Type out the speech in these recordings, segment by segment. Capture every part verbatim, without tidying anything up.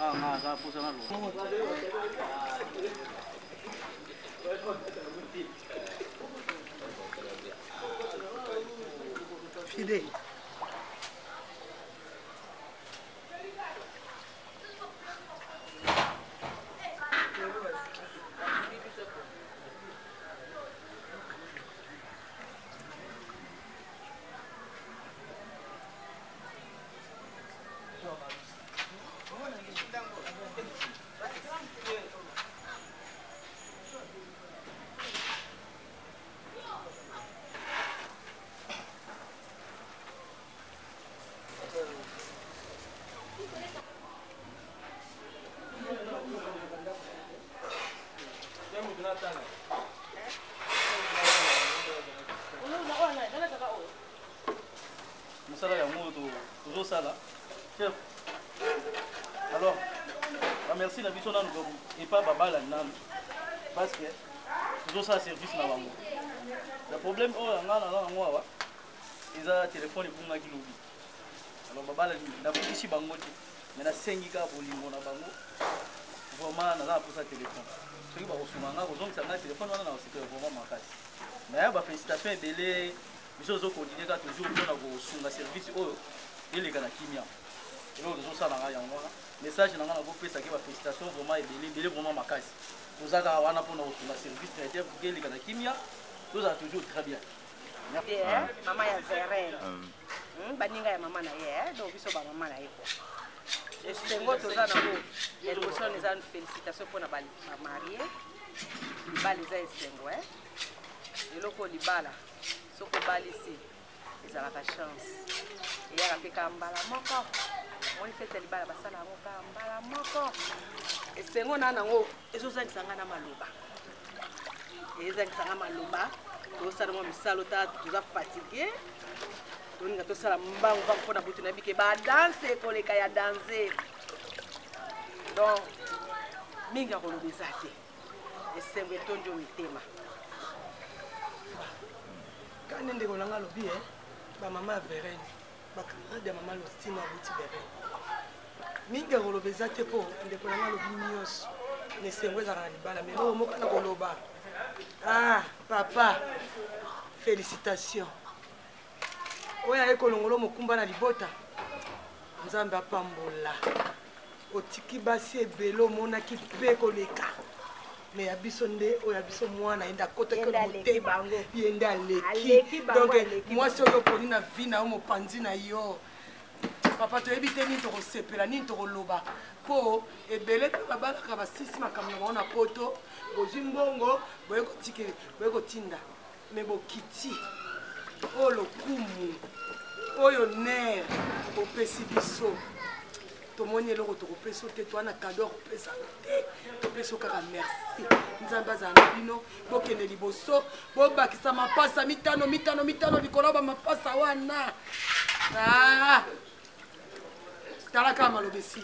Ah, non, ça pousse un peu. Fidèle. Chef. Alors, merci la vision dans nous et pas baba la nan parce que toujours ça service na bango. Le problème oh nga na na ngwa ils a téléphone pour nga kilobi. Alors baba la na ici bango mais na sengi ka bolingo na bango. Vraiment na na pour ça téléphone. Ceux qui va recevoir nga ozong ça na téléphone wana na c'est vraiment makasi. Mais ba félicitations belé biso zo continuer ka toujours na go sunga service oh il est gana kimia. Et là, nous sommes là, message na ngana ko pesa ke ba félicitations vraiment ebele ebele vraiment makasi. Nous aka wana pour nous sur service traité pour que les gana kimia, tout ça toujours très bien. Yeah, maman ya Vérène. Hmm, baninga ya maman na ye, donc biso ba maman na ye quoi. Et sengo toza na ko, et nous sommes les une félicitation pour na ba marié. Ba les a sengo hein. Et loko libala, soko bali ici. Ils ont la chance. Et il y a un kambala moko. On fait le bala basala kambala moko. Et c'est on a nango. Et so ça sanga na maloba. Et ça sanga maloba. To sala mo misalo ta tu za fatigué. To nga to sala mbangu ba mpona butu na bike ba danser ko le kaya danser. Donc minga ko lobezate. Et c'est ngwe tonjo mitema. Quand on est dans le lobby, ma maman Vérène, ma camarade de maman Lostine a dit Vérène. Minga rolobeza te po, ndeko na lobby nyos. Ne sengwe za kanibala, mais no moka na koloba. Ah, papa. Félicitations. Oya eko longolo mokumba na libota. Nzambe apambola. Otiki basi ebelo mona ki pe koleka. Mais abiso nde o abiso mwana enda kota ke mote bango yenda leki donc moi so yo poni na vie na mo panzi na yo papa to ebite ni to sepela ni to loba po ebele pe baba ka ba sisi makambo na poto bozimbongo boye ko tike boye ko tinda mais bo kiti o lokumu oyo ner o pesi biso to moni eloko to kopesa te to na cadeau kopesa te to pesa kaka merci nzambe azana bino bokende liboso bobakisa mapasa mitano mitano mitano likolo ba mapasa wana ah talaka malobesi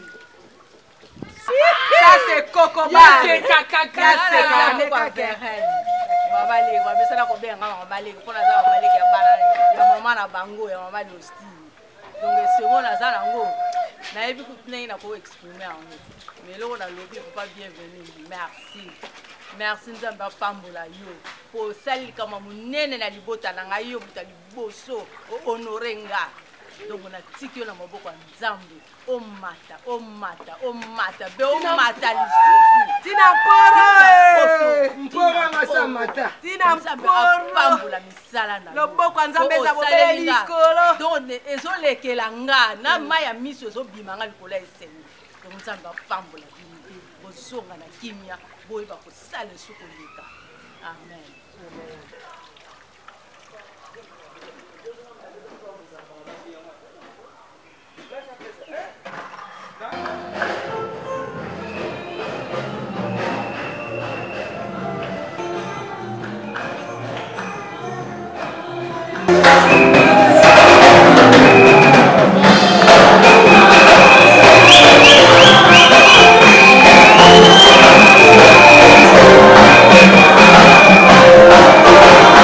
ça c'est coco bar c'est caca c'est caca baba le ba besala ko benga baba le ko na za baba le ya bala ya mama na bango ya mama le style donc c'est bon la za nango na ebi kutuna ina ko exprimer ango mais lo na lobby ko pas bienvenue merci merci nzambe apambola yo po sali kama munene na libota na ngai yo buta liboso honorer nga donc na tiki na maboko nzambe o mata o mata o mata be o mata lisusu tina poro mpora ngasa mata tina mporo apambola misala na loboko nzambe za bobeli likolo donc ezolekela nga na maya miso ezobima nga likolo esengo donc nzambe apambola bino bozonga na kimia boyeba kosala esuku leka amen amen. Thank you.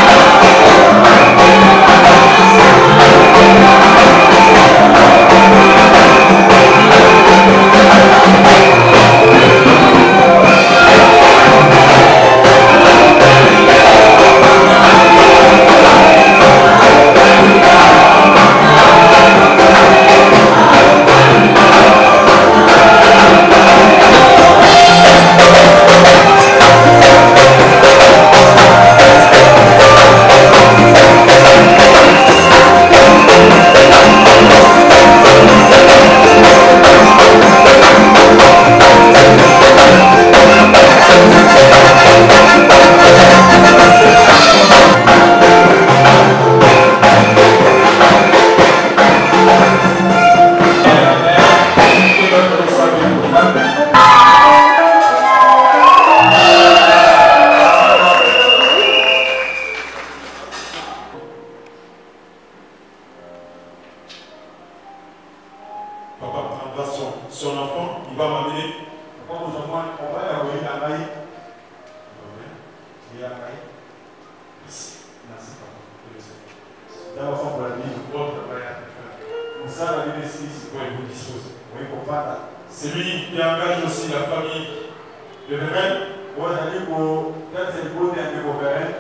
Papa prendra son, son enfant, il va m'amener. Papa, vous envoie, on va y avoir la maille. Il y a la maille. Merci, papa. D'abord, pour la vie, votre travail. Pour ça, la vie ici, c'est pour vous disposer. Oui, pour pas. C'est lui qui engage aussi la famille de Vérène. Moi, j'allais pour faire cette bonne année pour Vérène.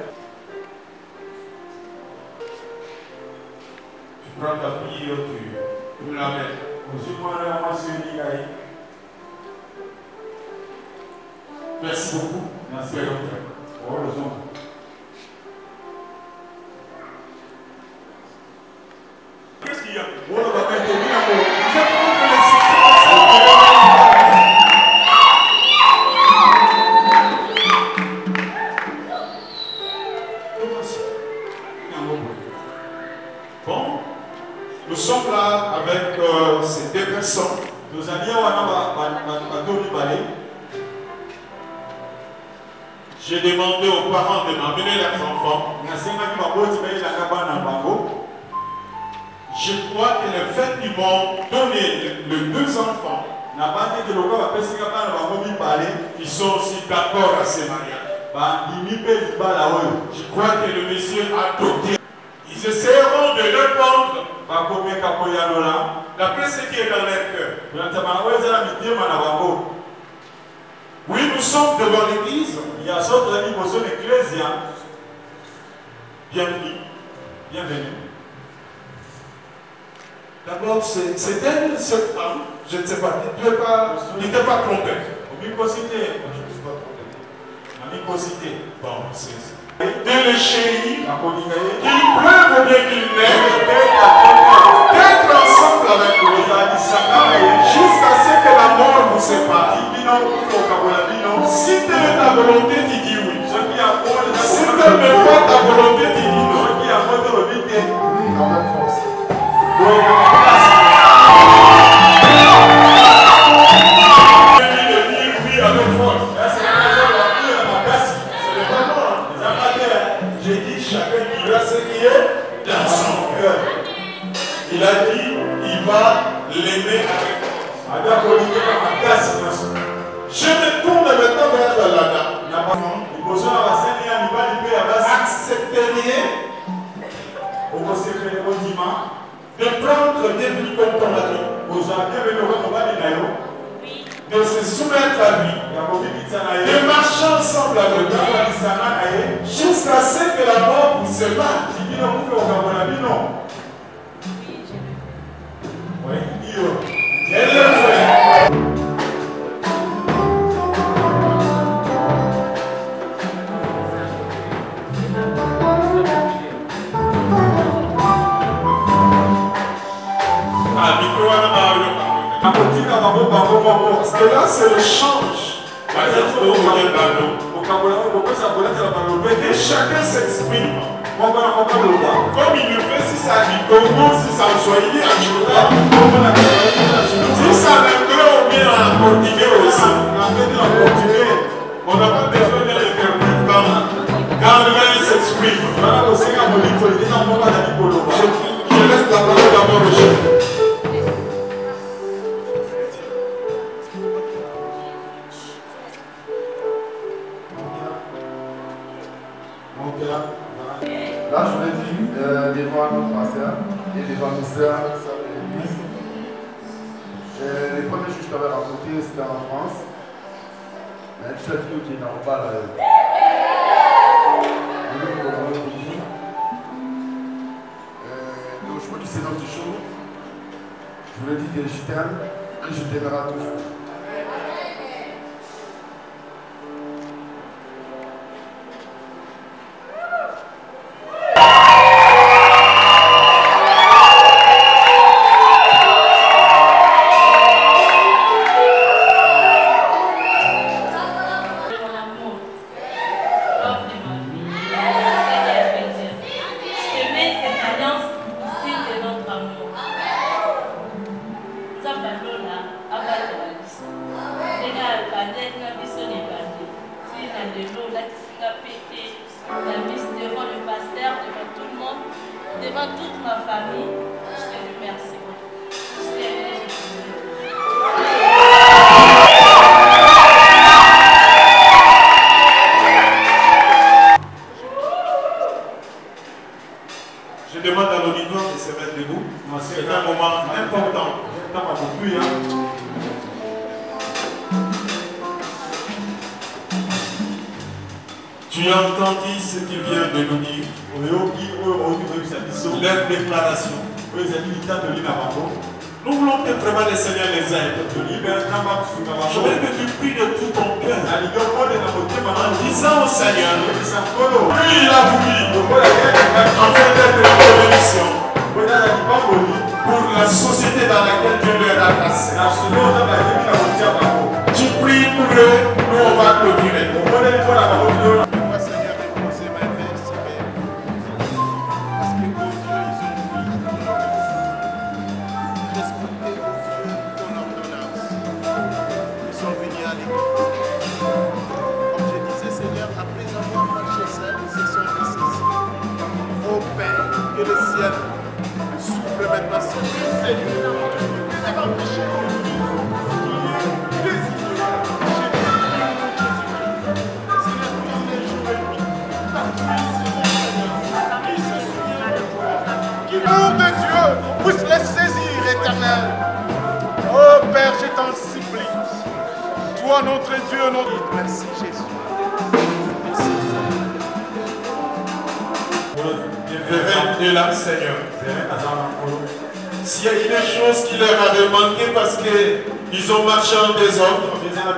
Tu prends ta fille, tu, tu me l'amènes. Merci beaucoup. Merci. Qu'est-ce qu'il y a? On va maintenir bon, nous sommes là avec euh, ces deux personnes. Nous allions à j'ai demandé aux parents de m'amener leurs enfants. Je crois que le fait qu'ils m'ont donné les deux enfants, ils sont aussi d'accord à ce mariage. Je crois que le monsieur a doté. Ils essaieront de répondre d'après ce qui est dans leur cœur. Oui, nous sommes devant l'église. Il y a d'autres amis qui sont l'église. Bienvenue. Bienvenue. D'abord, c'est elle, cette femme. Je ne sais pas. Tu n'es pas, pas trompé. Je ne suis pas trompé. Bon, c'est de le chérir, qu'il pleuve ou bien qu'il neige, d'être ensemble avec vous, jusqu'à ce que la mort vous sépare. Si telle est ta volonté, tu dis oui. Si telle n'est pas ta volonté, tu dis non. Avec force. Il a dit, il va l'aimer avec force. Je me tourne maintenant vers la Lada. Accepteriez de prendre devenu comme ton mari, de se soumettre à lui, de marcher ensemble avec lui, jusqu'à ce que la mort vous sépare. Oui, elle le fait. Parce que là, c'est le change. Et chacun s'exprime. Comme il le fait, si ça dit Congo, si ça soit lié à Chouda, si ça l'anglais ou bien en portugais aussi. On n'a pas besoin de l'interpréter quand l'un s'exprime. Je laisse la parole d'abord au chef. Là, je l'ai dit euh, devant notre pasteur et devant mes sœurs, sœurs de l'église. Les premiers jours que je t'avais rencontré, c'était en France. Mais tu sais tout qui est dans le bas là. Donc, je me dis, c'est notre jour. Je lui ai dit que je t'aime et je t'aimerai toujours. temps. Tu as entendu ce qu'il vient de nous dire. Leur déclaration. Nous voulons te vraiment les Seigneurs les uns. Je veux que tu pries de tout ton cœur. En disant au Seigneur, lui il a voulu, afin d'être une bénédiction pour la société dans laquelle Dieu leur a placé. Tu pries pour eux, nous on va clôturer. Puisse les saisir, éternel. Oh Père, je t'en supplie. Toi, notre Dieu, notre... Merci Jésus. Merci Seigneur. De là, Seigneur. S'il y a une chose qui leur avait manqué parce qu'ils ont marché en désordre,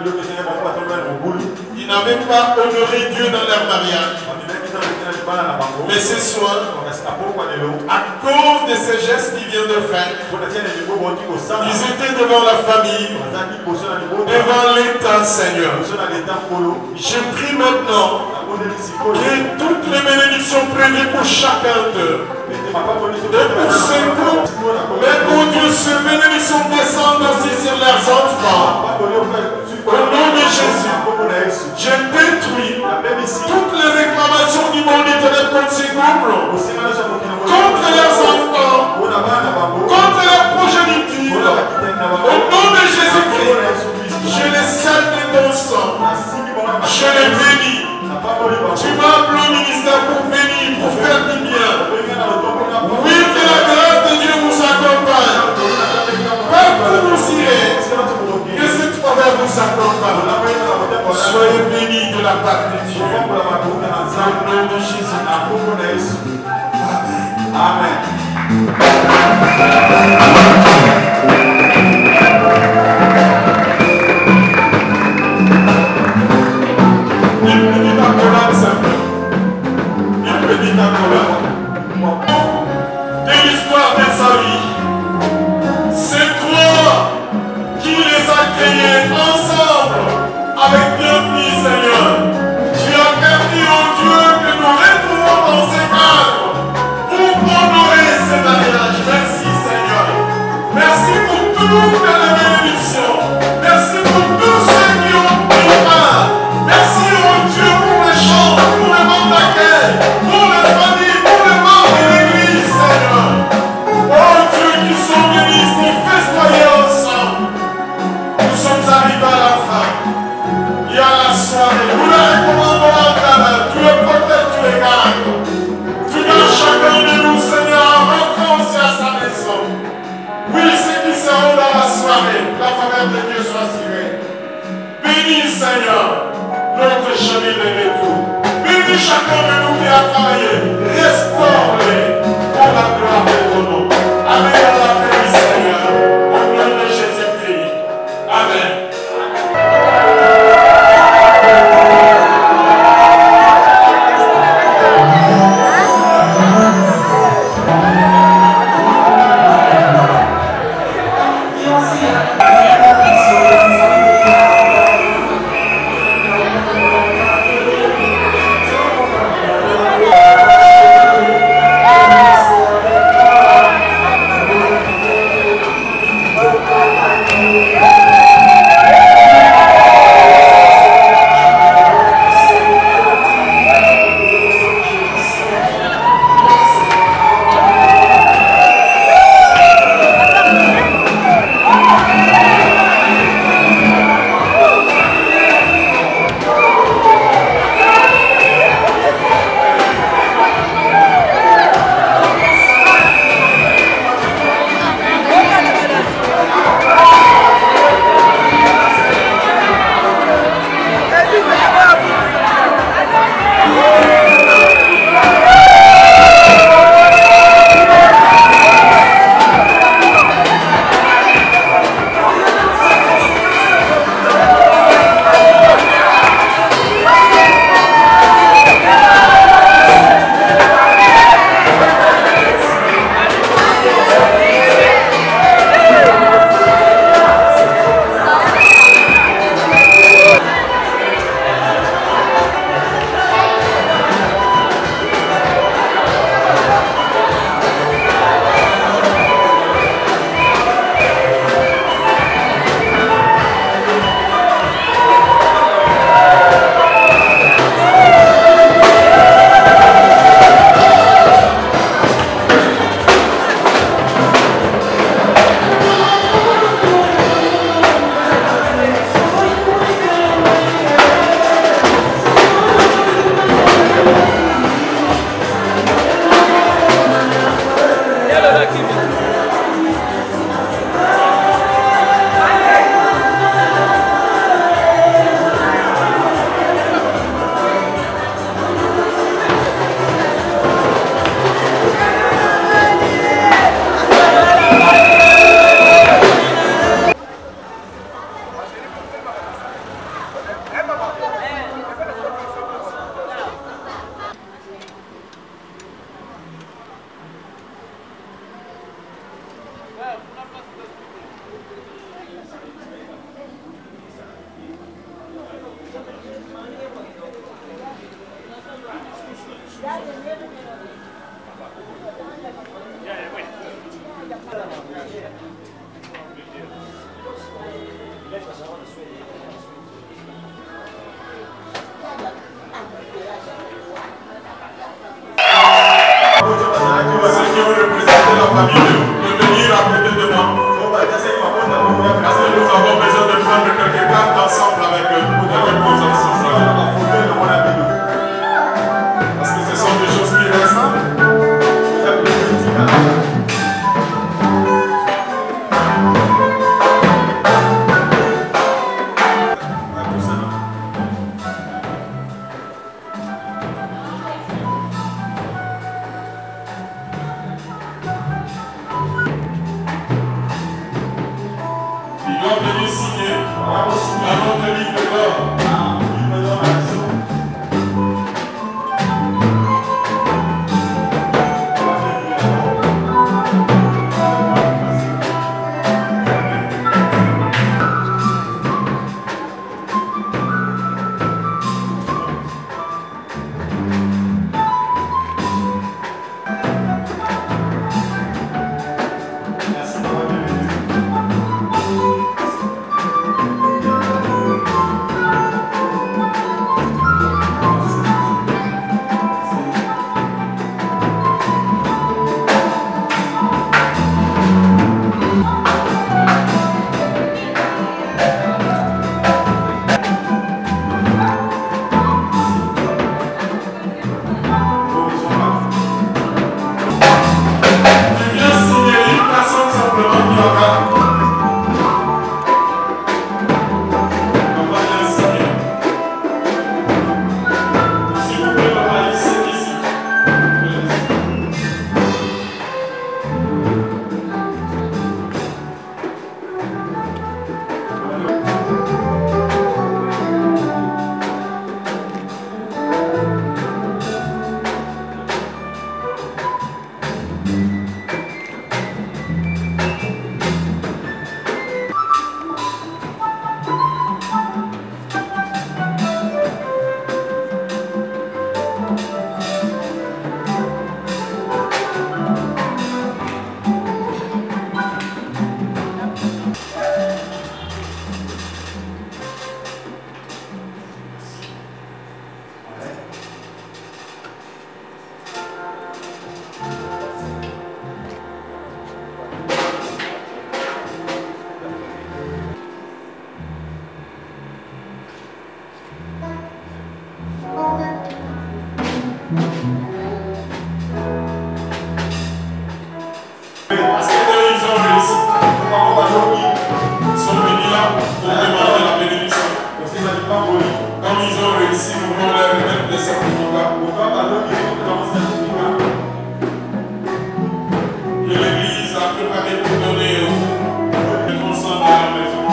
ils n'avaient pas honoré Dieu dans leur mariage. Mais ce soir, à cause de ces gestes qu'ils viennent de faire, ils étaient devant la famille, devant l'État, Seigneur. Je prie maintenant que toutes les bénédictions prévues pour chacun d'eux, et pour ce groupe, mais pour Dieu, ces bénédictions descendent aussi sur leurs enfants. Au nom de Jésus, je détruis toutes les réclamations du monde éternel contre ces groupes, contre leurs enfants, contre leurs progénitures. Au nom de Jésus-Christ, je les scelle de ton sang, je les bénis. Tu m'as appelé au ministère pour bénir, pour faire du bien. Oui, que la grâce de Dieu vous accompagne. Partout vous irez, que cette faveur vous accompagne. Soyez bénis de la part de Dieu. Au nom de Jésus. Amen. Amen. Une petite accolade simple. Une petite accolade. De l'histoire de sa vie. C'est toi qui les as créés ensemble avec bienvenue, Seigneur. Tu as permis, oh Dieu, que nous retrouvons dans ces cadres pour honorer ce mariage. Merci, Seigneur. Merci pour toutes les bénédictions. Merci pour tous ceux qui ont pris part. Merci, oh Dieu, pour les chants, pour les membres d'accueil, pour les familles, pour les membres de l'église, Seigneur. Oh Dieu, qui sont bénis, qui festoyer ensemble. Nous sommes arrivés à la fin. Il y a la soirée. Nous les recommandons à ta main. Tu les protèges, tu les gardes. Tu gardes chacun de nous, Seigneur, en rentrant aussi à sa maison. Oui, ceux qui seront dans la soirée, la faveur de Dieu soit tirée. Bénis, Seigneur, notre chemin de retour. Bénis chacun de nous qui a travaillé. Restaure-les pour la gloire de ton nom. Amen à la paix, Seigneur. Au nom de Jésus-Christ. Amen. Amen. doit venir signer à notre livre d'or. Parce qu'ils ont réussi. Ils sont venus là pour demander la bénédiction. Comme ils ont réussi, nous voulons leur remettre des certificats. Que l'Église a préparé pour donner aux responsables de la maison.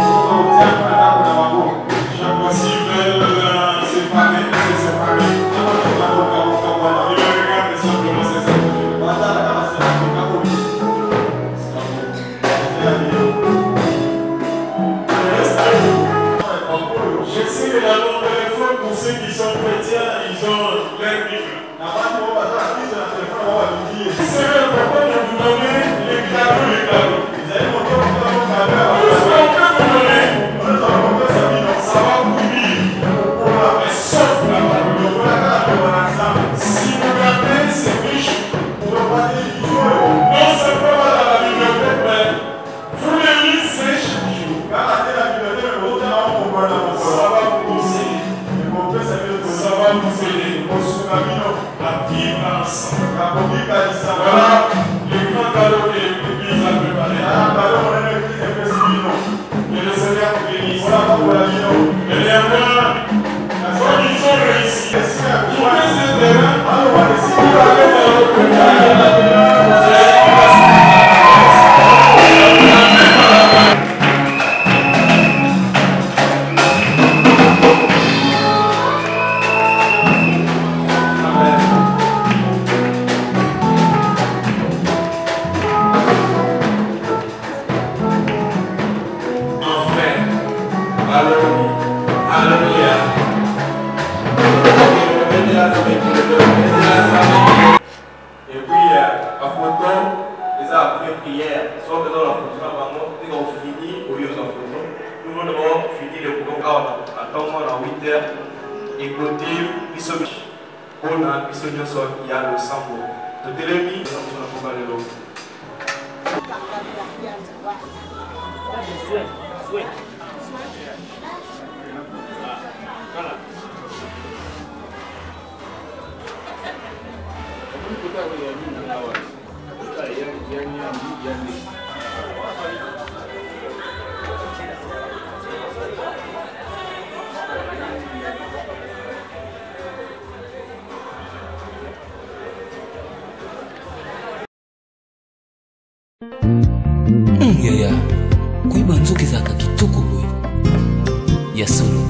Chaque fois s'ils veulent séparer, se séparer. Ils regardent simplement ces certificats. Je sais que la nombre de téléphone pour ceux qui sont chrétiens, ils ont leur Bible. C'est important de vous donner les cadeaux, les cadeaux. Tout ce qu'on peut vous donner, ça va vous vivre. Mais sauf la parole. Si vous gardez ces riches, non simplement dans la bibliothèque, mais vous les lisez chaque jour. Ça va vous conseiller. Ça va vous aider à vivre ensemble. Voilà le grand cadeau que l'Église a préparé. Que le Seigneur vous bénisse. Mais néanmoins, comme ils ont réussi, pour que ce terrain, vous allez dans l'autre terrain. Et puis, à photo, les après prière, soit que dans la photo, nous avons fini au lieu de la photo. Nous avons fini le programme à temps à huit heures. Et côté, on a il y a le sambo. De télémi, nous avons pas de l'eau. Voilà. Yeah, yeah. koyeba nzoka ezalaka kitoko boye ya solo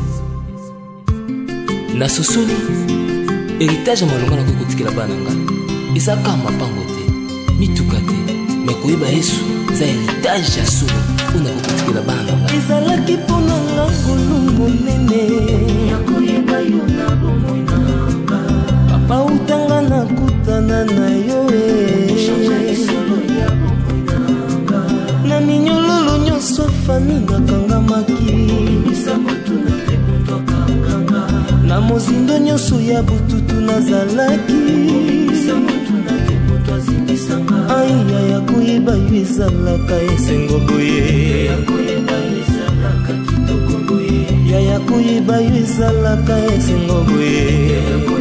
na sosoli héritage ya malonga nakoki kotikela bana ngai eza kaka mapango te mituka te me koyeba yesu eza héritage ya solo oyo nakoki kotikela bana na ngai ezalaki mpona nga ngolu monene ya koyeba yo na bomoi na nga papa utanga nakutana na yo na minyololo nyonso fami nakangamaki na mozindo nyonso ya bututu nazalaki aya ya koyeba yo ezalaka esengo boye ya ya koyeba yo ezalaka esengo boye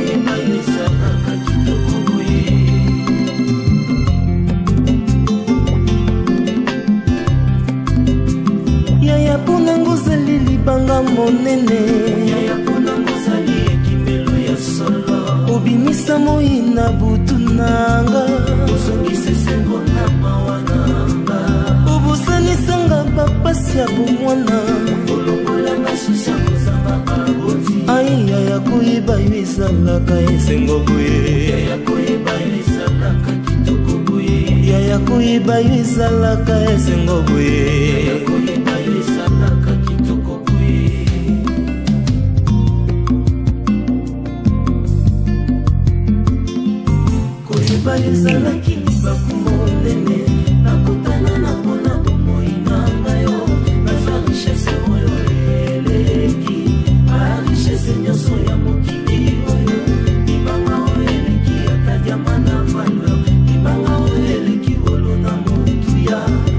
yaya mpona ngozali libanga monene yaya mpona ngozali ekimelo ya solo obimisa moi na butu nanga ozongisa esengo na mawa nanga obosanisanga bapasi ya bomwana olongolanga susi ya kozamba baboti ai yaya koyeba yo ezalaka esengo boye yaya koyeba yo ezalaka kitoko boye yaya koyeba yo ezalaka esengo boye yaya koyeba yo ezalaka kitoko boye koyeba yo ezalaki libaku monene nakutana na mpona bomoi na ngayo nazwa richese oyo eleki barichese nyonso ya mokili oyo libanga oyo eleki ata diama na valeur libanga oyo eleki olo na motuya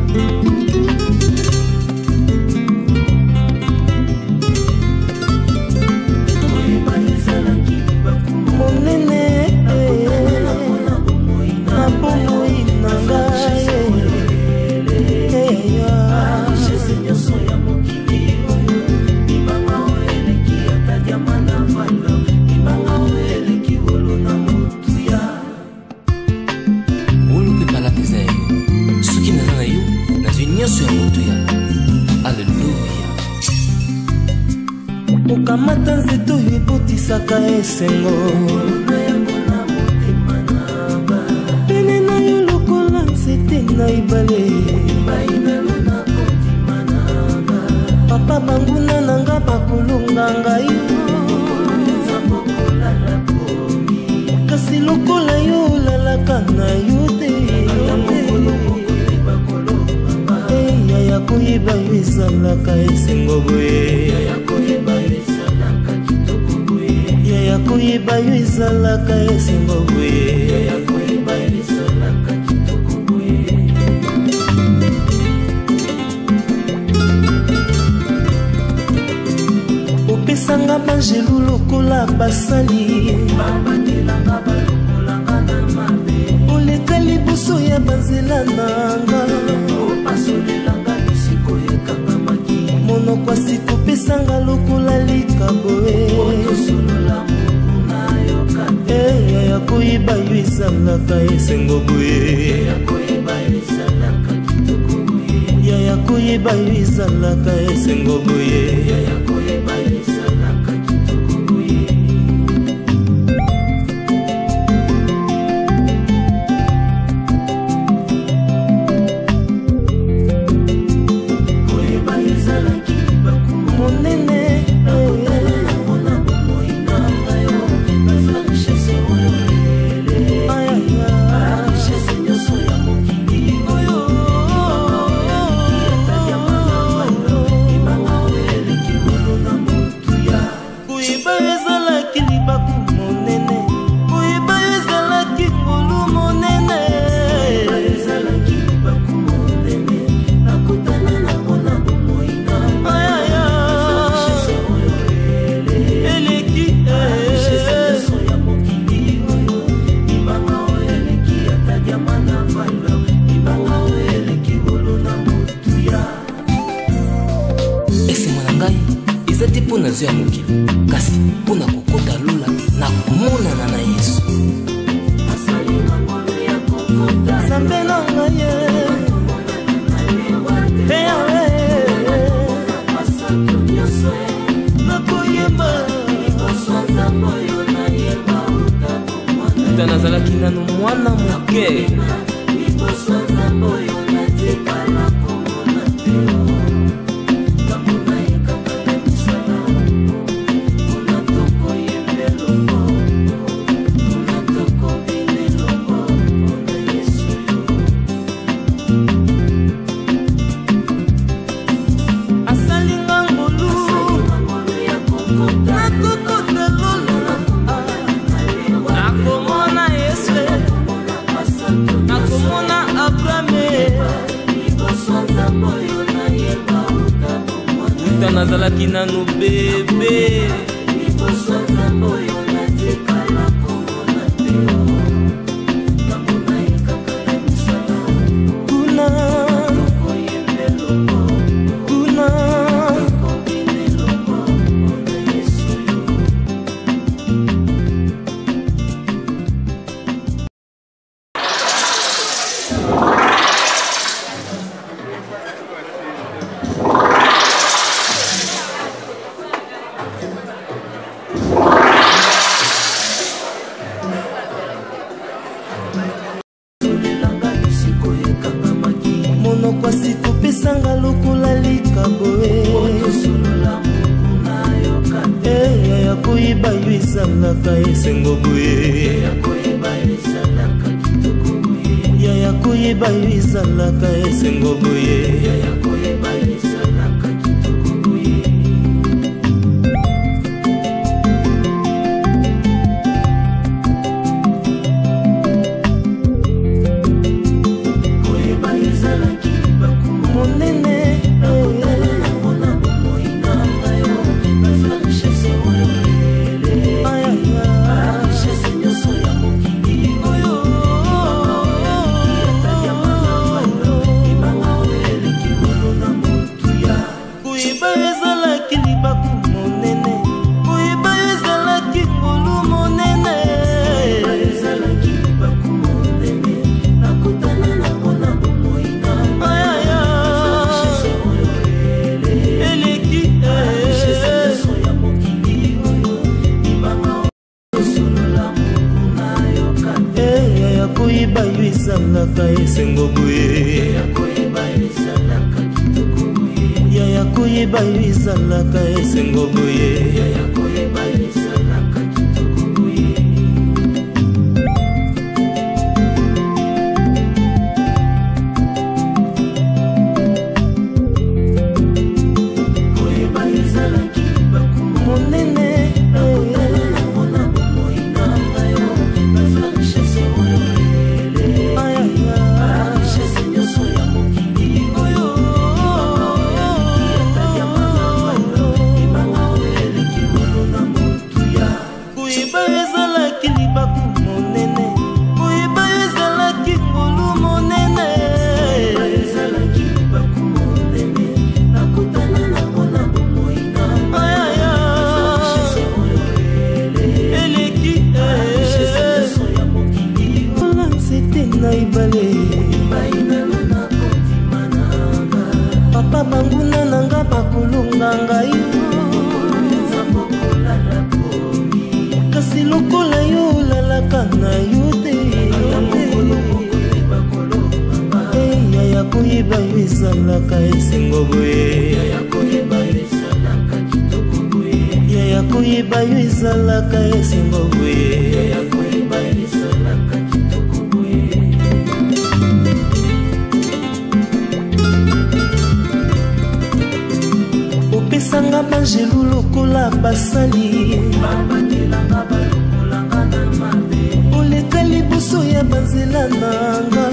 koyeba yo ezalaki libaku monene na bomoi na ngai richese nyonso ya mokili oyo libanga oyo eleki ata diama na valeur libanga oyo eleki olo na motuya olo mpe palata eza ya yo soki naza na yo nazwi nyonso ya motuya alleluya okamata nzete oyo ebotisaka esengo pene na yo lokola nzete na ibale papa banguna na nga bakolonga ngai kasi lokola yo olalaka na yo te yaya koyeba yo ezalaka esengo boye yaya koyeba yo ezalaka kitoko boye yaya koyeba yo ezalaka esengo boye yaya koyeba yo ezalaka kitoko boye opesanga banjelu lokola basali babatelanga balongolanga na mabe oleka liboso ya banzela nanga opasolelanga bisiko ekangamaki monoko asika opesanga lokola likaboe otosolola mungu na yoka yaya koyeba yo ezalaka esengo boye yaya koyeba yo ezalaka kitoko boye yaya koyeba yo ezalaka esengo boye yaya koyeba yo ezalaka kitoko boye koyeba yo ezalaki libaku monene nakotana na mpona bomoi na ngayo nazwa richese oyo eleki richese nyonso ya mokili oyo libanga oyo eleki olo na motuya koyeba yo ezalaki libaku monene koyeba yo ezalaki ngolu monene koyeba yo ezalaki libaku monene nakutana na mpona bomoi na richese oyo eleki richese nyonso ya mokili oyo libanga oyo eleki ata diama na valeur libanga oyo eleki olo na motuya esengo na ngai eza te mpo na zo ya mokili kasi mpo na kokota lola na komonana na yesu asali na ngolo ya kokota nzambe na ngai eyawe nazalaki nanu bebe liboso nzambe oyo natikala komona teo namona ekaka ya misala kuna koyembelongo kuna kobinelongo mpona yesu yo monokwasi kopesanga lokola likaboe yaya koyeba yo ezalaka esengo boye yaya koyeba yo ezalaka esengo boye esengo boye yaya koyeba yo ezalaka esengo boye papa banguna nanga bakulunga ngai kasi lokola yo olalaka na yo te yaya koyeba yo ezalaka esengo boye yaya koyeba yo ezalaka esengo boye opesanga banjelu lokola basali oleka liboso ya banzela nanga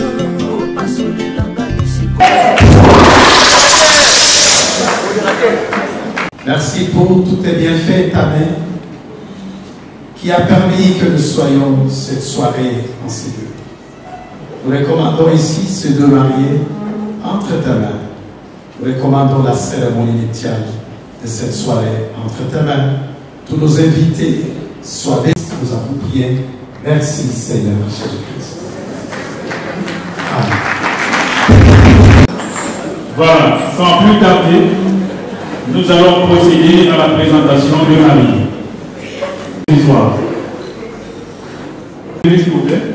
merci pour tous tes bienfaits, ta main qui a permis que nous soyons cette soirée en ces lieux. Nous recommandons ici ces deux mariés entre tes mains. Nous recommandons la cérémonie nuptiale de cette soirée entre tes mains. Tous nos invités soient bénis. Nous avons prié. Merci Seigneur Jésus-Christ. Amen. Voilà, sans plus tarder, nous allons procéder à la présentation de Marie. Bonsoir. S'il vous plaît.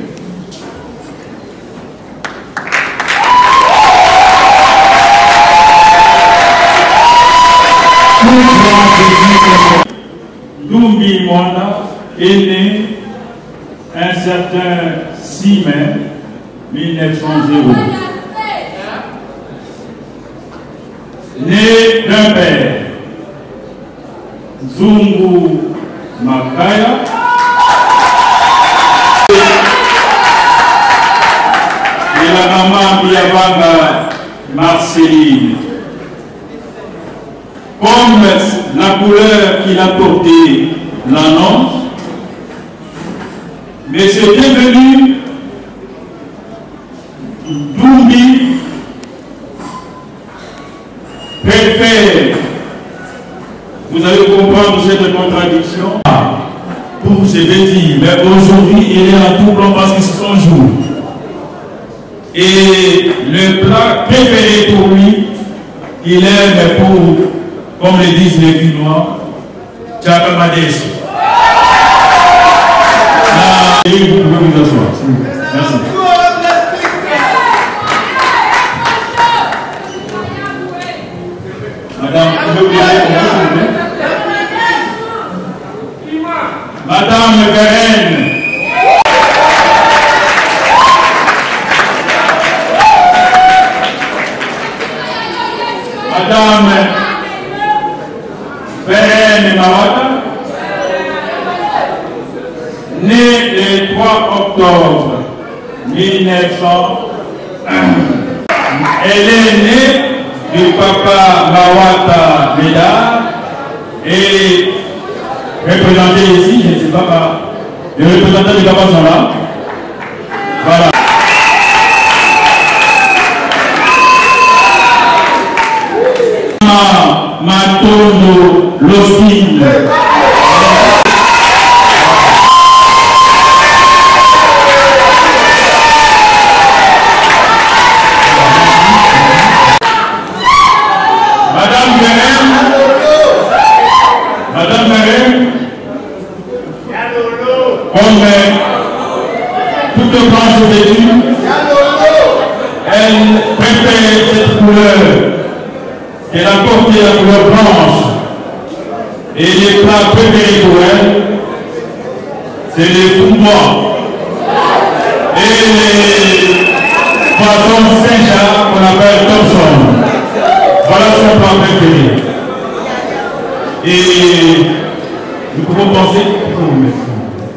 Lumbi Mwanda est né un certain six mai mille neuf cent zéro. Né d'un père, Zungu Makaya, et la maman Biabanga Marceline. Comme couleur qu'il a portée l'annonce. Monsieur bienvenu, Doumbi, préfet, vous allez comprendre cette contradiction. Pour se dire, mais aujourd'hui il est en tout blanc parce que c'est son jour. Et le plat préféré pour lui, il aime pour, comme le disent les Guinois, Tchakamades. Ah, et vous pouvez vous asseoir. Merci. Madame, vous pouvez vous plaît? Madame Vérène. Madame Vérène Mawata, née le trois octobre mille neuf cent un. Elle est née du papa Mawata Médard et représenté ici, je ne sais pas, les représentants du papa sont là. Voilà. Matono Losine. Madame Vérène, Madame Vérène, comme toute branche d'études, elle préfère cette couleur. Elle a porté la couleur blanche. Et les plats préférés pour elle, c'est les foumois. Et les poissons Saint-Jacques qu'on appelle Thompson. Voilà son plat préféré. Et nous pouvons penser pour nous mettre.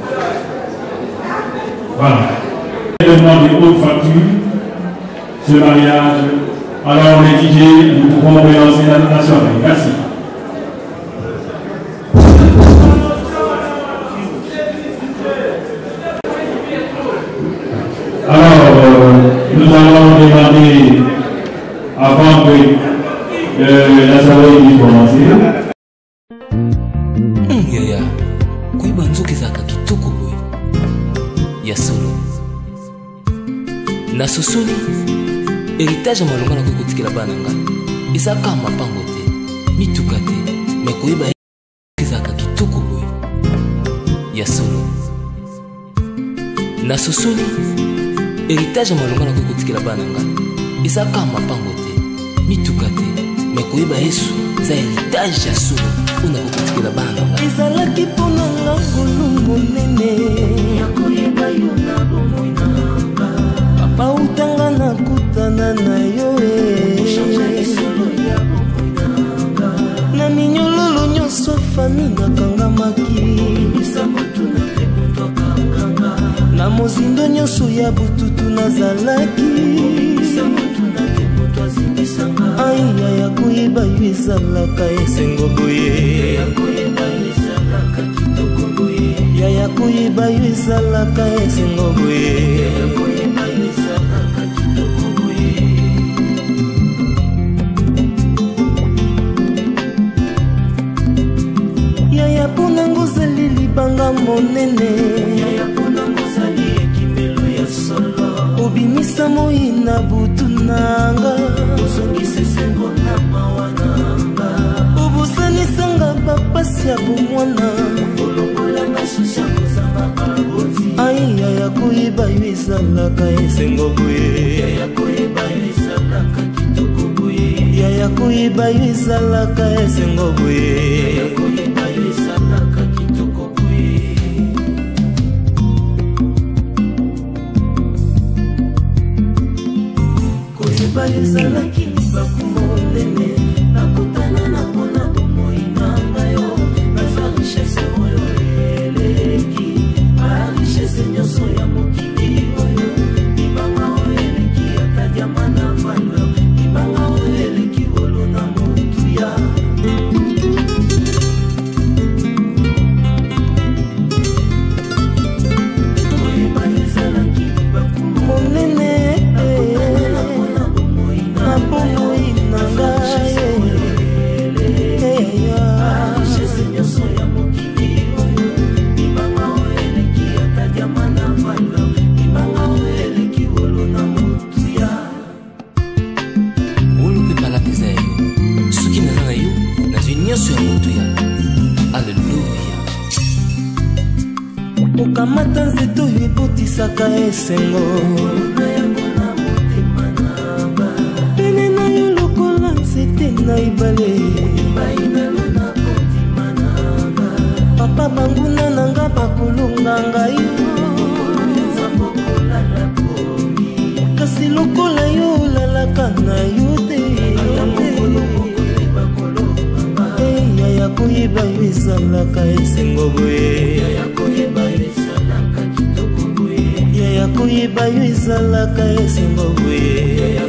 Voilà. Je demande des hautes factures, ce mariage. Alors les D J, nous pouvons relancer la nation. Merci. Alors, euh, nous allons demander, avant que euh, la soirée puisse commencer. Yaya, kuiba nzuki zaka kitoko boy. Ya solo. Na sosoli. Héritage malonga na kokotikela bana nga ezaka mapango te mituka te me koyeba ezaka kitoko boye ya solo na sosoli héritage malonga na kokotikela bana nga ezaka mapango te mituka te me koyeba yesu za héritage ya solo mpona kokotikela bana nga ezalaki mpona nga ngolu monene ya koyeba yo na bomoi nanga bautanga nakutana na yo na minyololo nyonso fami nakangamaki na mozindo nyonso ya bututu nazalaki aya ya koyeba yo ezalaka esengo boye yaya koyeba yo ezalaka esengo boye yaya mpona ngozali libanga monene obimisa moi na butu nanga obosanisanga bapasi ya bomwana ai yaya koyeba yo ezalaka esengo boye yaya koyeba yo ezalaka esengo boye koyeba yo ezalaki libaku monene nakotana na mpona bomoi nanga yo bazwa richese oyo eleki barichese nyonso ya mokili oyo libanga oyo eleki ata diama na valeur libanga oyo eleki olo na motuya bazwi nyonso ya motu ya alleluya. okamata nzete oyo ebotisaka esengo pene na yo lokola nzete na ibale papa banguna na nga bakolonga ngai kasi lokola yo olalaka na yo te yaya koyeba yo ezalaka esengo boye yaya koyeba yo ezalaka esengo boye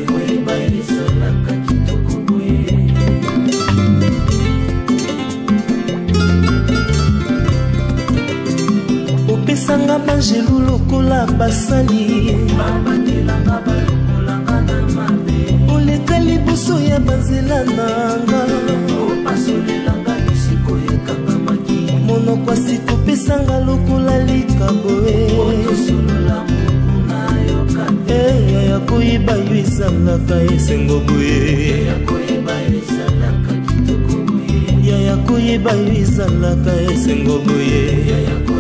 opesanga banjelu lokola basali oleka liboso ya banzela nanga monoko asiko opesanga lokola likaboe yaya koyeba yo ezalaka esengo boye yaya koyeba yo ezalaka esengo boye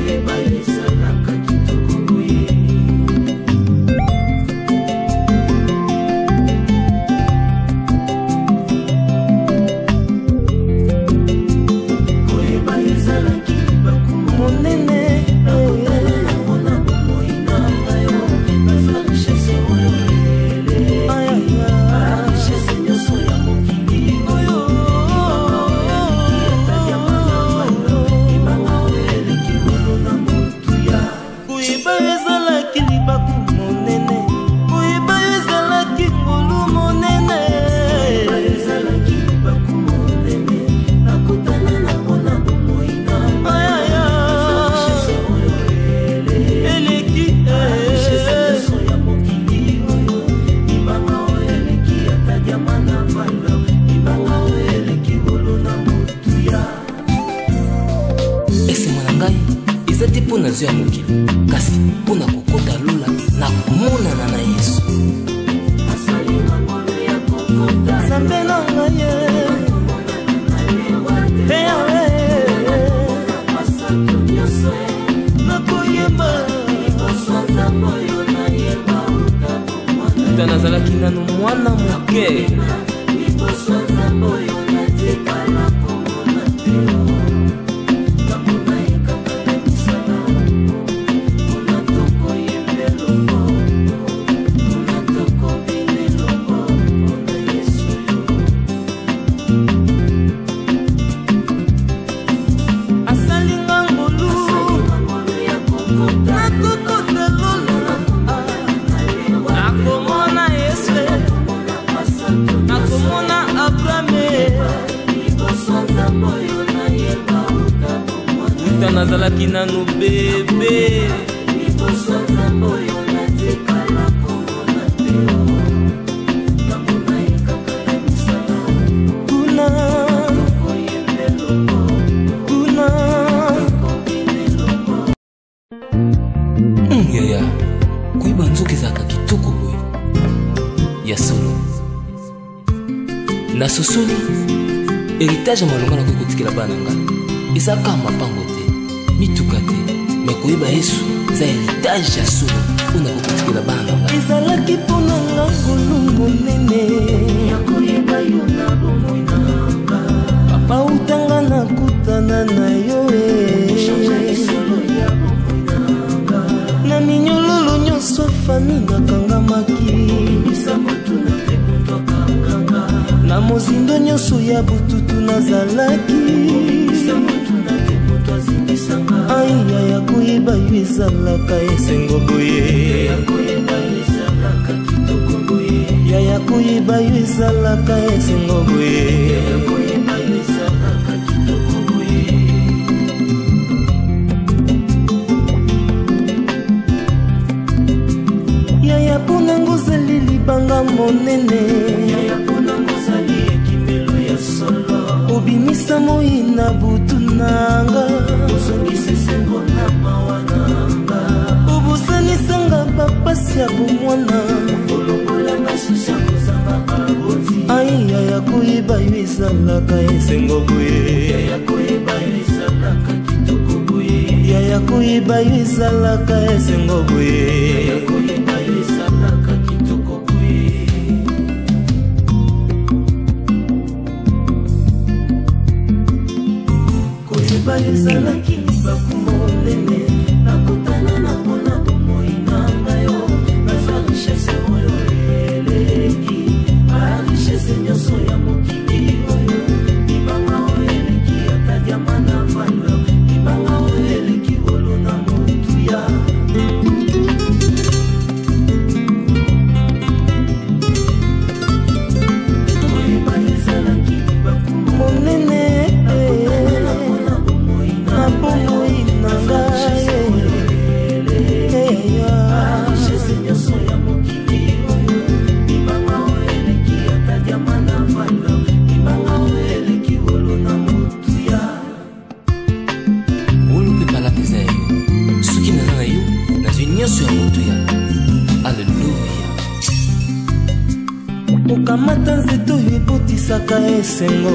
ya mokili kasi mpona kokota lola na komonana na Yesu Nzambe na ngai nakoyeba uta nazalaki nanu mwana moke nazalaki nanu bebe kuna kuna yaya koyeba nzoka ezalaka kitoko boye ya solo na sosoli héritage ya malonga nakoki kotikela bana nga ezalaka mapango te mituka te me koyeba Yesu eza héritage ya solo mpona kokotikela bana na ngai ezalaki mpona nga ngolu monene ya koyeba yo na bomoi na nga papa utanga nakutana na yo na minyololo nyonso fami nakangamaki na mozindo nyonso ya bututu nazalaki aya ya koyeba yo ezalaka esengo boye yaya koyeba yo ezalaka esengo boye yaya mpona ngo ozali libanga monene obimisa moi na butu nanga obosanisanga bapasi ya bomwana ayaya yaya koyeba yo ezalaka esengo boye yaya koyeba yo ezalaka kitoko boye yaya koyeba yo ezalaka esengo boye yaya koyeba yo ezalaka kitoko boye koyeba yo ezalaki libaku monene nakotana na mona bomoi na ngayo bazwa richesse oyo eleki richesse nyonso ya mokili oyo libanga oyo eleki ata diama na valeur libanga oyo eleki olo na motuya koyeba ezalaki libaku monene na bomoi na ngai richesse nyonso ya mokili oyo libanga oyo eleki ata diama na valeur libanga oyo eleki olo na motuya olo mpe pala mpenza ya yo soki naza na yo nazwi nyonso ya motuya alleluya okamata nzete oyo ebotisaka esengo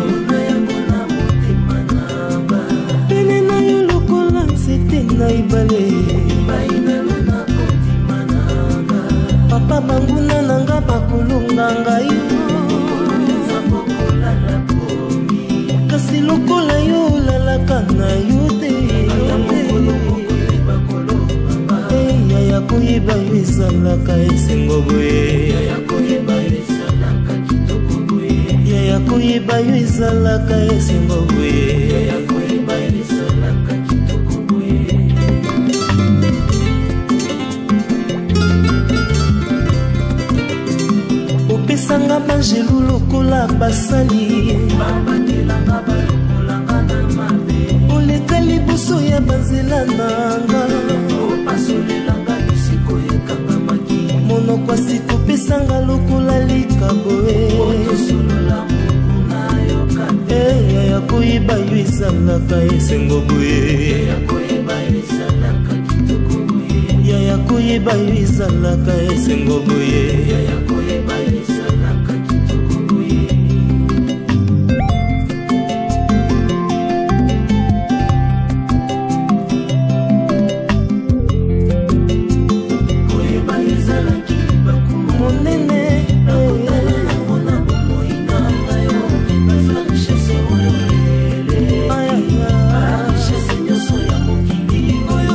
pene na yo lokola nzete na ibale papa banguna na nga bakolonga ngai kasi lokola yo olalaka na yo te yaya koyeba yo ezalaka esengo boye yaya koyeba yo ezalaka kitoko boye yaya koyeba yo ezalaka esengo boye yaya koyeba yo ezalaka kitoko boye opesanga banjelu lokola basali babatelanga balongolanga na mabe oleka liboso ya banzela nanga opasolelanga bisiko ekangamaki monoko asiko opesanga lokola likaboe otosolola mungu na yoka te yaya koyeba yo ezalaka esengo boye yaya koyeba yo ezalaka kitoko boye yaya koyeba yo ezalaka esengo boye yaya koyeba yo ezalaka kitoko boye koyeba yo ezalaki libaku monene nakotana na mona bomoi na ngayo bazwa richesse oyo richesse nyonso ya mokili oyo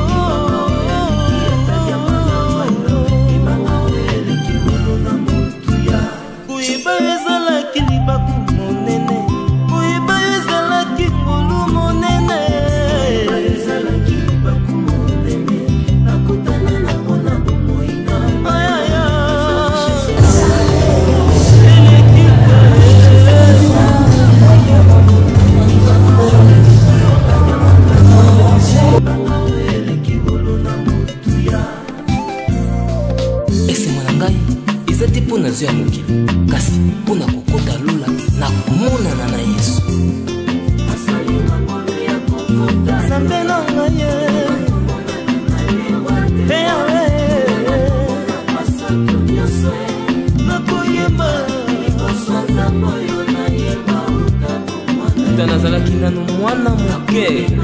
libanga oyo eleki olo na motuya koyeba yo ezalaki libaku monene koyeba yo ezalaki ngolu monene ezalaki libaku monene nakotana na mona bomoi na esengo na ngai eza te mpo na zwi ya mokili kasi mpo na kokota lola na komonana na yesu nzambe na ngai eyawe nakoyeba uta nazalaki nano mwana moke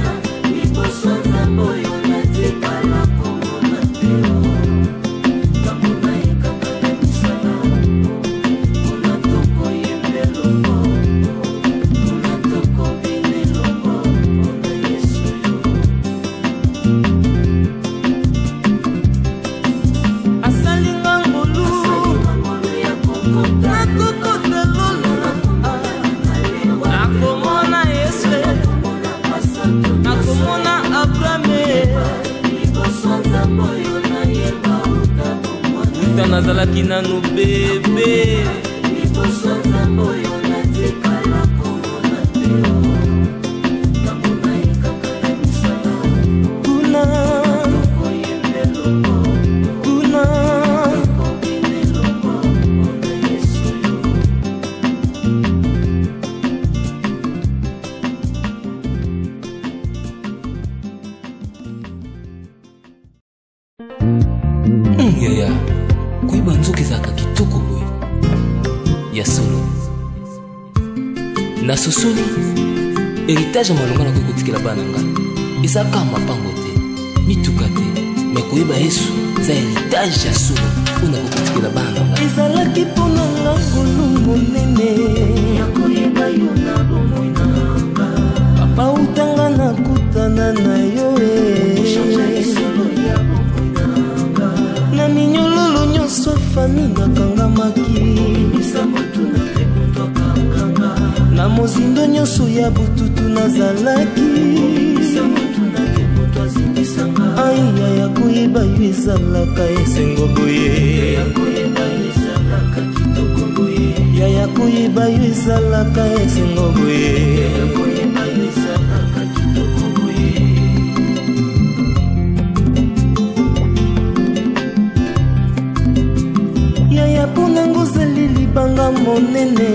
nazalaki nano bebe kuna kuna yaya koyeba nzoka ezalaka kitoko boye na sosoli héritage ya malonga nakoki kotikela bana na ngai ezalaka mapango te mituka te me koyeba yesu eza héritage ya solo oyo nakoki kotikela bana na ngai ezalaki mpona nga ngolu monene ya koyeba yo na bomoi na nga papa utanga nakutana na yo na minyololo nyonso fami nakangamaki na mozindo nyonso ya bututu nazalaki aya ya koyeba yo ezalaka esengo boye ya ya koyeba yo ezalaka esengo boye yaya mpona ngozali libanga monene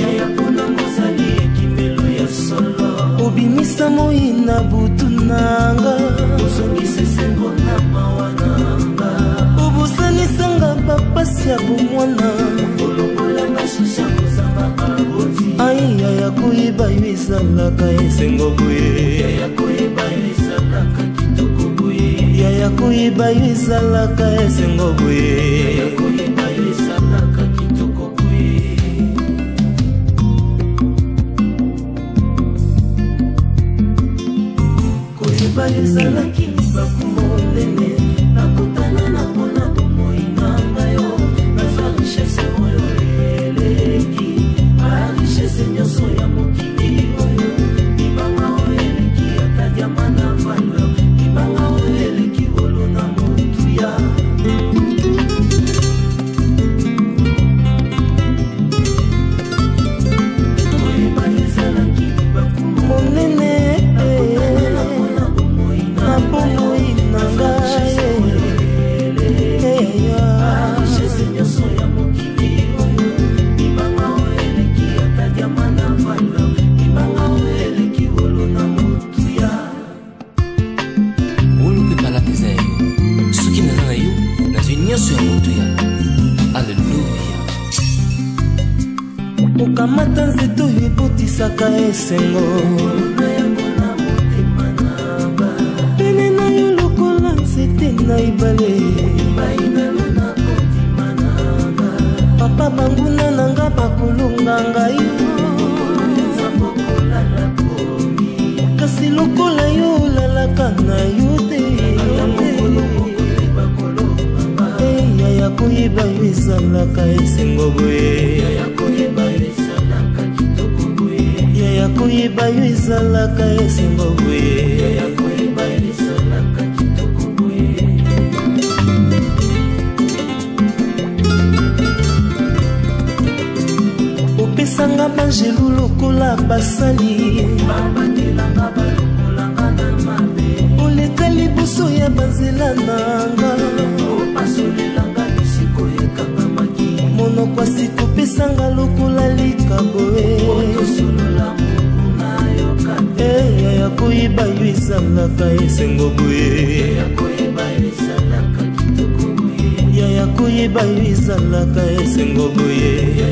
obimisa moi na butu nanga obosanisanga bapasi ya bomwana aya ya koyeba yo ezalaka esengo boye yaya koyeba yo ezalaka esengo boye koyeba yo ezalaki libaku monene nakutana na mpona bomoi na ngayo nazwa richese oyo eleki arichese nyonso ya mokili oyo libanga oyo eleki ata diama na valeur libanga oyo eleki olo na motuya koyeba yo ezalaki libaku monene okamata nzeto oyo ebotisaka esengo pene na yo lokola nzete na ibale papa banguna nanga bakolonga ngai kasi lokola yo olalaka na yo te yaya koyeba yo ezalaka esengo boye yaya koyeba yo ezalaka esengo boye opesanga banjelu lokola basali oleka liboso ya banzela nanga monoko asiko opesanga lokola likaboe yaya koyeba yo ezalaka esengo boye yaya koyeba yo ezalaka esengo boye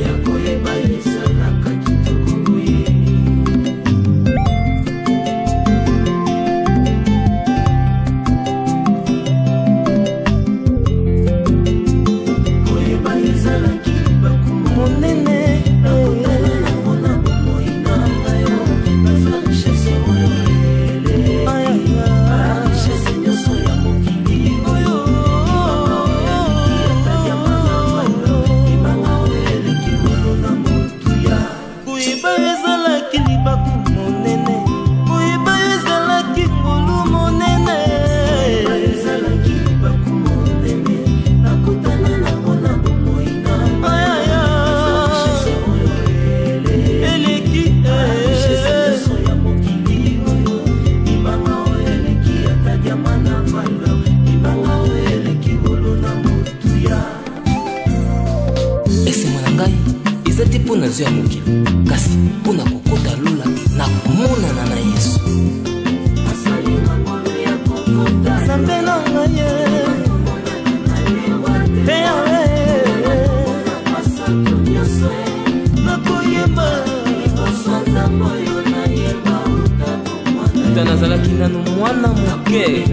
ya mokili kasi mpona kokota lula na komonana na yesu nzambe na ngai nakoyeba Uta nazalaki nanu mwana moke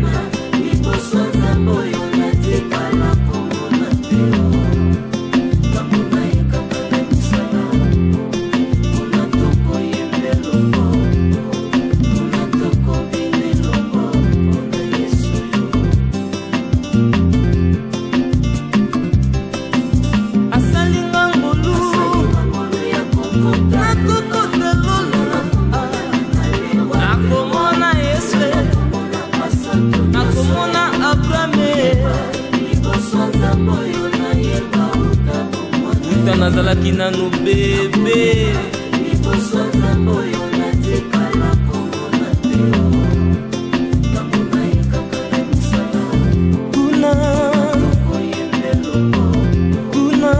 nazalaki nanu bebe kuna kuna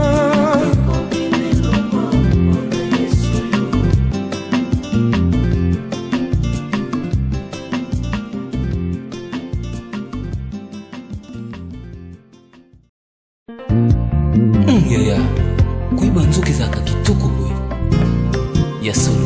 yaya koyeba nzoka ezalaka kitoko boye ya solo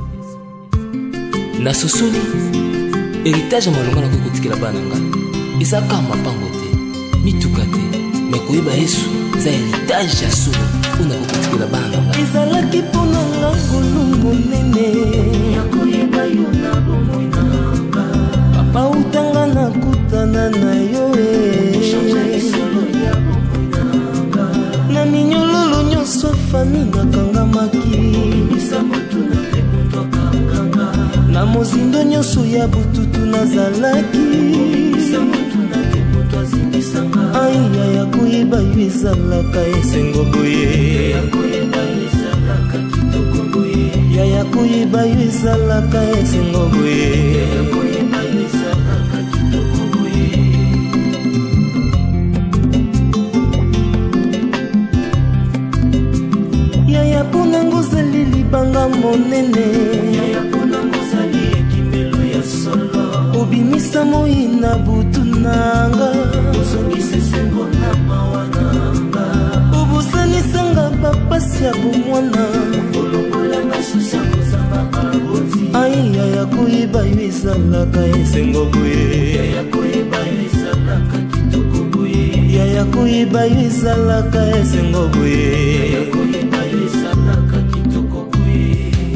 nasosoli héritage ya malonga nakoki kotikela bana nga ezalaka mapango te mituka te me koyeba yesu eza héritage ya solo oyo nakoki kotikela bana nga ezalaki mpona nga ngolu monene ya koyeba yo na bomoi nanga papa utanga nakutana na yo na minyololo nyonso fami nakangamaki na mozindo nyonso ya bututu nazalaki aya ya koyeba yo ezalaka esengo boye ya ya koyeba yo ezalaka esengo boye yaya mpona ngozali libanga monene yaya mpona ngozali ekimelo ya solo obimisa moi na butu nanga ozongisa esengo na mawa nanga obosanisanga bapasi ya bomwana olongolanga susi ya kozambaka boti ai yaya koyeba yo ezalaka esengo boye yaya koyeba yo ezalaka kitoko boye yaya koyeba yo ezalaka esengo boye yaya koyeba yo ezalaka kitoko boye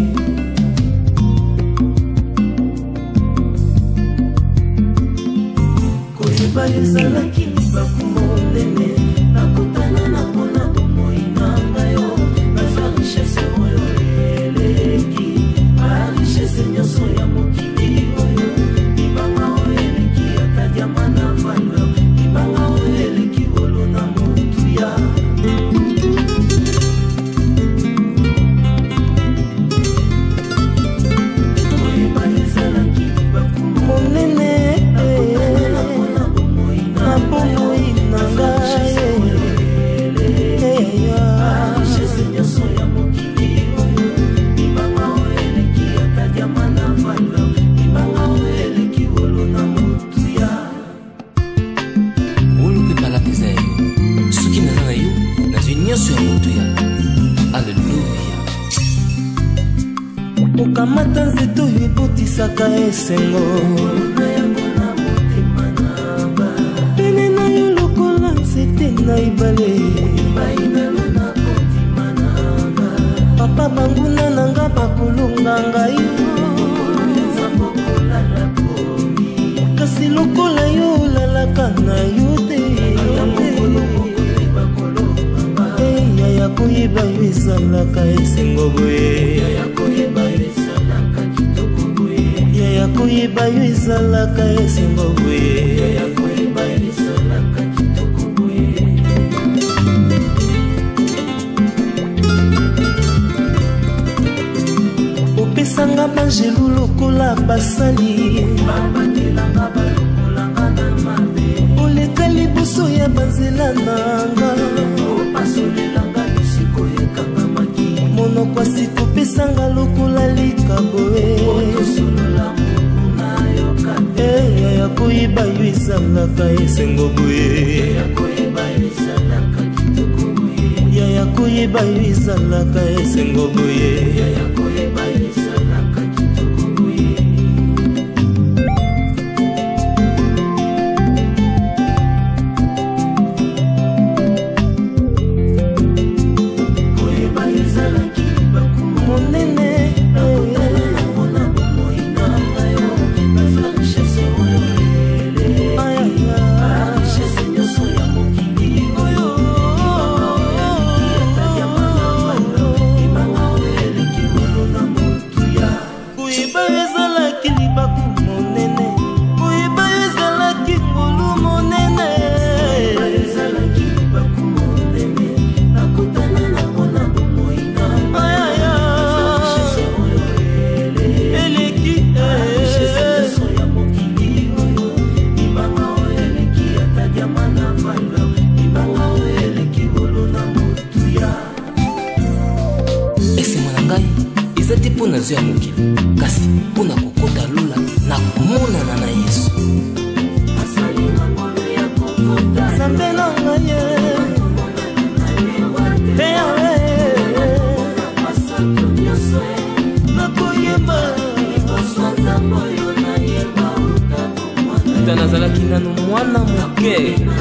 koyeba yo ezalaki libaku monene nakutana na mpona bomoi nanga yo naza richese oyo eleki barichese nyonso ya mokili oyo libanga oyo eleki ata diama na valo libanga oyo eleki olo na motuya koyeba yo ezalaki libaku monene na bomoi nanga barichese nyonso ya mokili oyo libanga oyo eleki ata diama na valo libanga oyo eleki olo na motuya olo mpe palata eza ya yo soki naza na yo nazwi nyonso ya motuya alleluya okamata nzete oyo ebotisaka esengo pene na yo lokola nzete na ibale papa banguna nanga bakolonganga yo kasi lokola yo olalaka na yo te yaya koyeba yo ezalaka esengo boye yaya koyeba yo ezalaka kitoko boye yaya koyeba yo ezalaka esengo boye yaya koyeba yo ezalaka kitoko boye opesanga banjelu lokola basali babatelanga balongolanga na mabe oleka liboso ya banzela nanga opasolelanga lisiko ekangamaki monoko asiko opesanga lokola likaboe otosolola mungu na yoka yaya koyeba yo ezalaka esengo boye yaya koyeba yo ezalaka kitoko boye yaya koyeba yo ezalaka esengo boye yaya koyeba yo ezalaka kasi mpona kokota lola na komonana na Yesu. Nzambe na ngai nakoyeba kuta nazalaki nanu mwana moke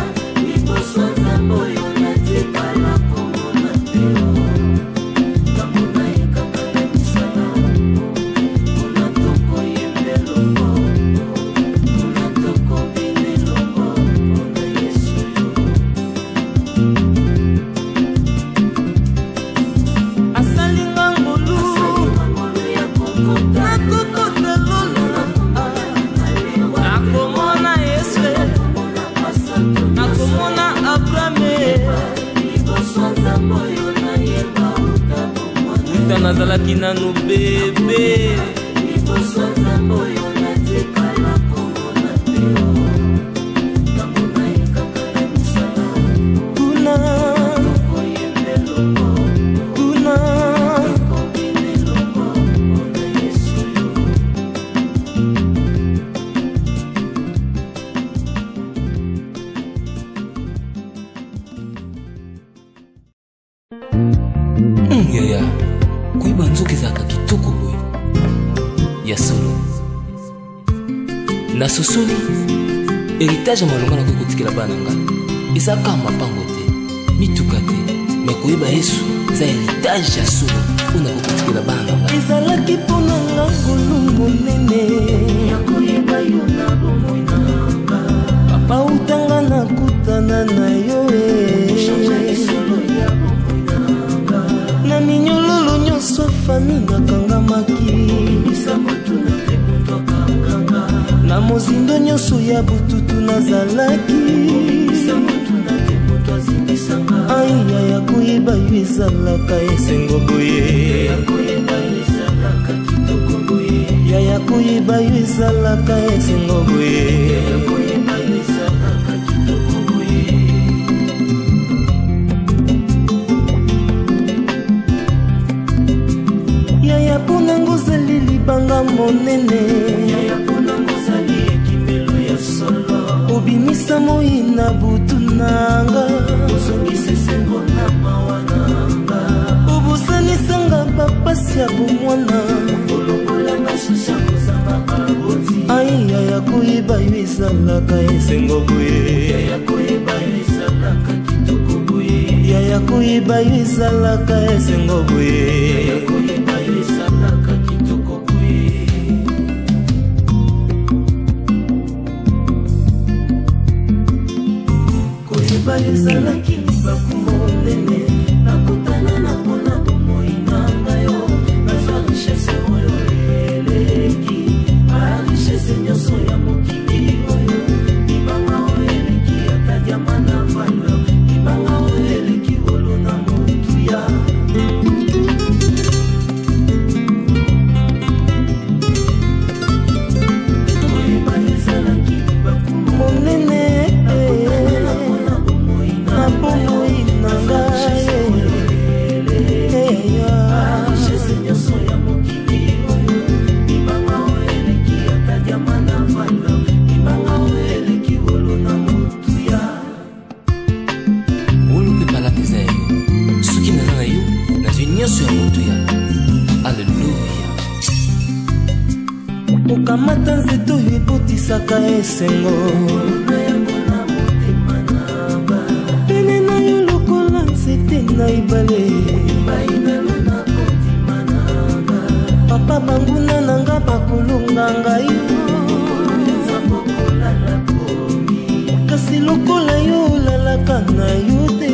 nazalaki nanu bebe kuna kuna yaya koyeba nzoka ezalaka kitoko boye ya solo nasosoli héritage ya malonga nakoki kotikela bana nga eza kaka mapango te mituka te me koyeba Yesu eza héritage ya solo oyo nakoki kotikela bana nga ezalaki mpona nga ngolu monene ya koyeba yo na bomoi nanga papa utanga nakutana na yo na minyololo nyonso fami nakangamaki na mozindo nyonso ya bututu nazalaki aya ya koyeba yo ezalaka esengo boye ya ya koyeba yo ezalaka esengo boye yaya mpona ngozali libanga monene yaya mpona ngozali ekimelo ya solo obimisa moi na butu nanga ozongisa esengo na mawa nanga obosanisanga bapasi ya bomwana olongolanga susi ya kozanga baboti ai yaya koyeba yo ezalaka esengo boye yaya koyeba yo ezalaka kitoko boye yaya koyeba yo ezalaka esengo boye yaya koyeba yo ezalaka kitoko boye koyeba yo ezalaki libaku monene nakutana na mpona bomoi nanga yo nazwa richese oyo eleki barichese nyonso ya mokili oyo libanga oyo eleki ata diama na valeur libanga oyo eleki olo na motuya koyeba yo ezalaki libaku monene na bomoi nanga richese nyonso ya mokili oyo libanga oyo eleki ata diama na valeur libanga oyo eleki olo na motuya olo mpe palata eza ya yo soki naza na yo nazwi nyonso ya motuya alleluya okamata nzete oyo ebotisaka esengo pene na yo lokola nzete na ibale papa banguna nanga bakolonga ngai kasi lokola yo olalaka na yo te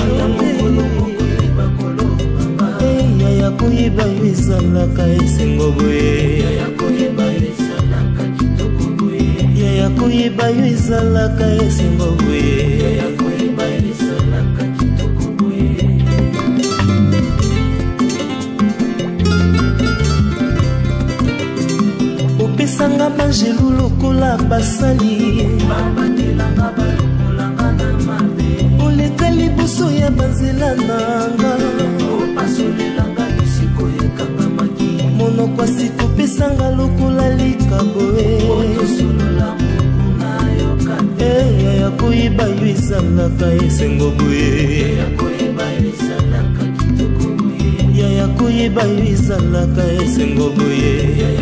yaya koyeba yo ezalaka esengo boye yaya koyeba yo ezalaka kitoko boye yaya koyeba yo ezalaka esengo boye yaya koyeba yo ezalaka kitoko boye opesanga banjelu lokola basali babatelanga balongolanga na mabe oleka liboso ya banzela nanga opasolelanga bisiko ekangamaki mono mokwasi kopesanga lokola likaboe ya koyeba yo ezalaka esengo boye ya koyeba yo ezalaka esengo boye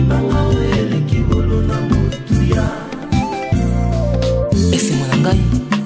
Ese mwanangai